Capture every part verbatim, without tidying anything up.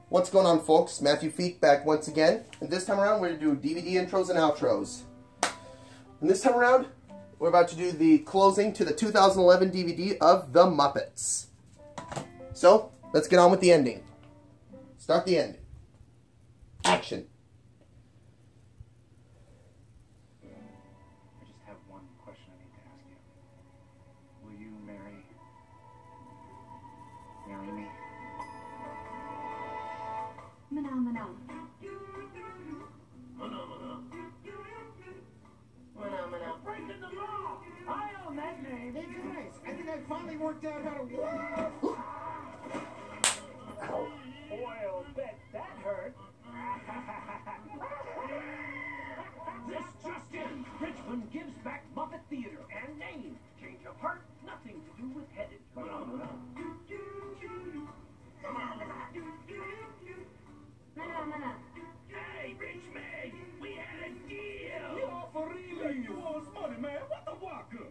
What's going on, folks? Matthew Feek back once again. And this time around, we're going to do D V D intros and outros. And this time around, we're about to do the closing to the two thousand eleven D V D of The Muppets. So, let's get on with the ending. Start the ending. Action. I just have one question I need to ask you. Will you marry... marry me? Mana, mana. Mana, mana. Mana, mana. Breaking the law! I own that name. Hey guys, I think I finally worked out how to... Well, bet that hurt. This just in. Richmond gives back Muppet Theater and name. Change of heart, nothing to do with headed. Phenomena. Mana, mana. Hey, Rich Meg, we had a deal. You all for real? You all money, man. What the waka?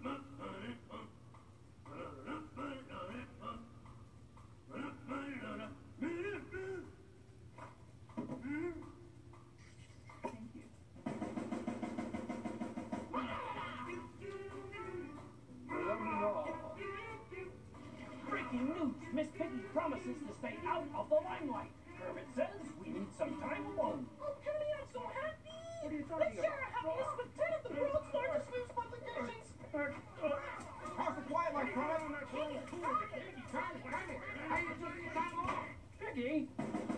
Breaking news. Miss Piggy promises to stay out of the limelight. Kermit says we need some time alone. Oh, Penny, I'm so happy. What are you talking Let's about? share our happiness with ten of the world's largest news publications. How's the quiet like crying on that phone? Time, time. How you took your time off? Piggy?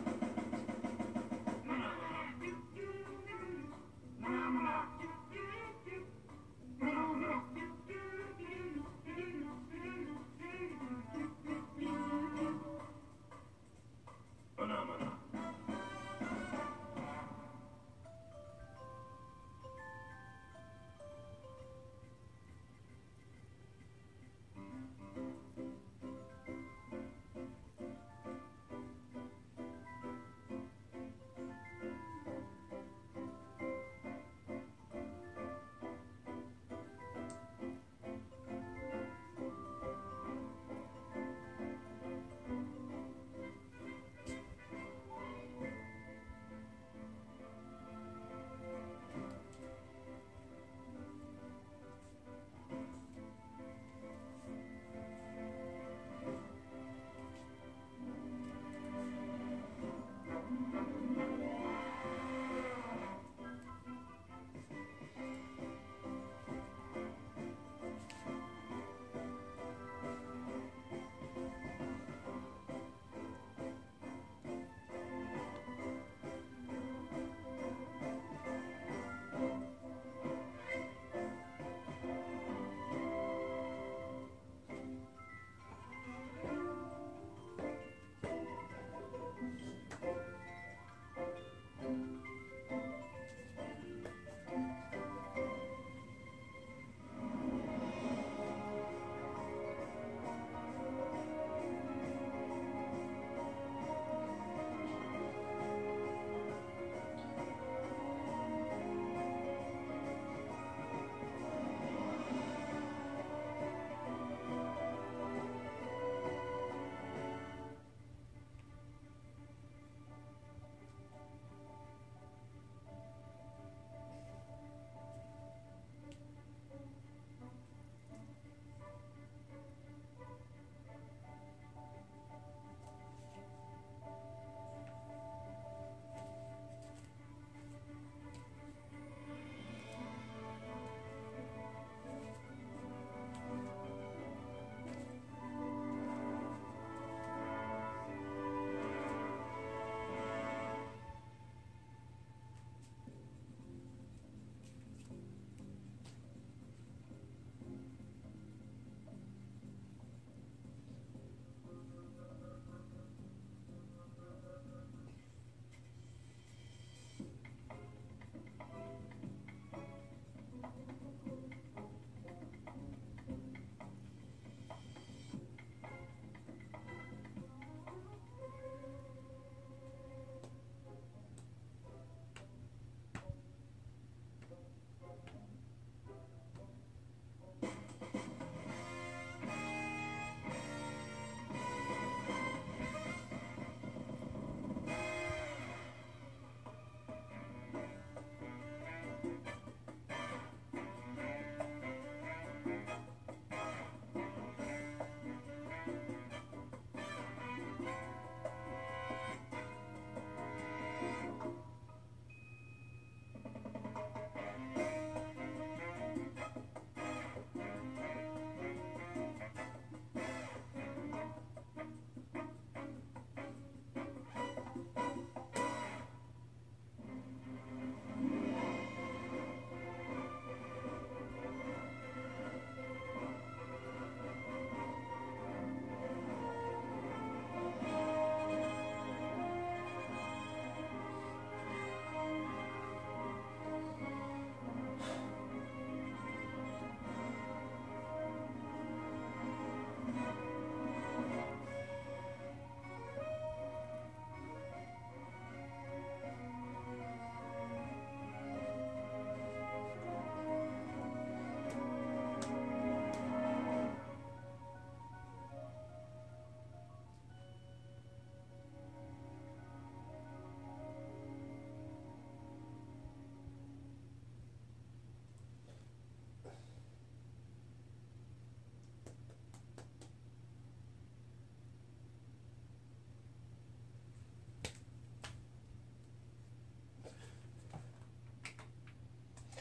Phenomena.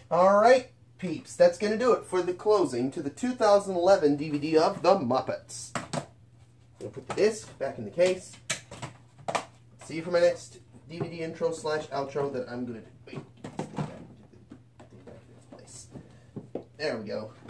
Alright, peeps, that's going to do it for the closing to the two thousand eleven D V D of The Muppets. I'm going to put the disc back in the case. See you for my next D V D intro slash outro that I'm going to do. Wait, let's take that, take that in its place. There we go.